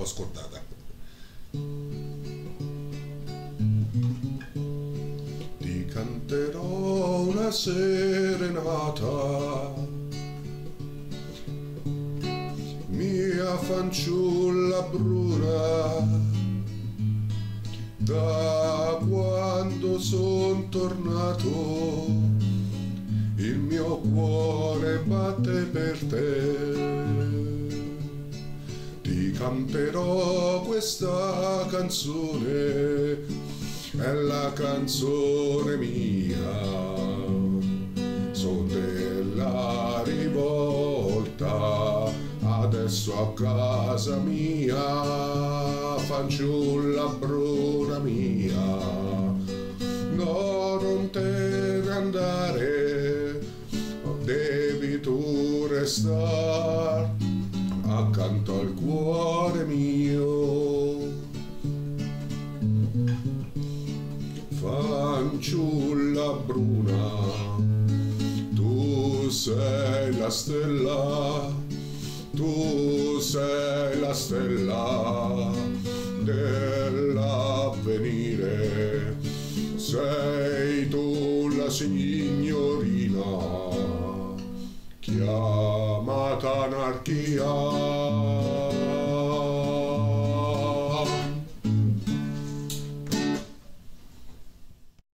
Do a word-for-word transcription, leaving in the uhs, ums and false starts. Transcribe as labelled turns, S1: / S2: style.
S1: ascoltata. Ti canterò una serenata, mia fanciulla bruna, da quando son tornato il mio cuore batte per te. Ti canterò questa canzone, è la canzone mia, son della rivolta, adesso a casa mia, fanciulla bruna mia, no, non te ne andare, devi tu restar accanto al cuore mio. Fanciulla bruna, tu sei la stella, tu sei la stella dell'avvenire, sei tu la signorina chiamata anarchia.